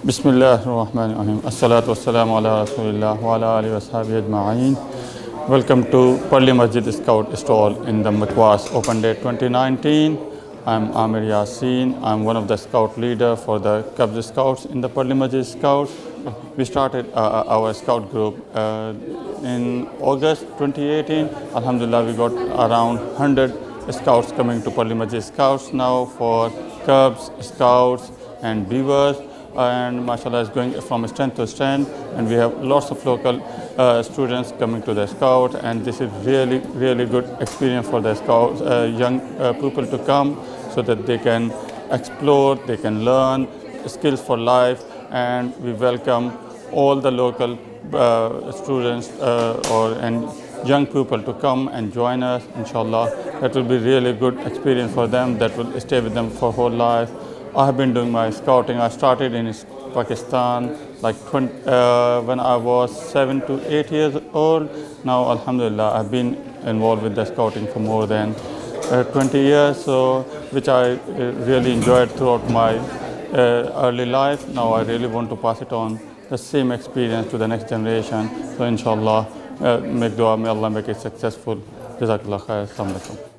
Bismillahirrahmanirrahim. Assalatu wassalamu ala rasulillah wa ala alihi wa sahbihi ajma'in. Welcome to Parli Masjid Scout Stall in the Mosque Open Day 2019. I'm Aamir Yasin. I'm one of the scout leader for the Cubs Scouts in the Parli Masjid Scouts. We started our scout group in August 2018. Alhamdulillah, we got around 100 scouts coming to Parli Masjid Scouts now for Cubs, Scouts and Beavers. And mashallah is going from strength to strength, and we have lots of local students coming to the scout, and this is really good experience for the scouts, young people to come so that they can explore, they can learn skills for life. And we welcome all the local students and young people to come and join us, inshallah. That will be really good experience for them, that will stay with them for whole life. I have been doing my scouting. I started in Pakistan like when I was 7 to 8 years old. Now, alhamdulillah, I've been involved with the scouting for more than 20 years, so which I really enjoyed throughout my early life. Now I really want to pass it on, the same experience, to the next generation. So inshallah, make dua, may Allah make it successful. Jazakallah khair. Assalamu alaikum.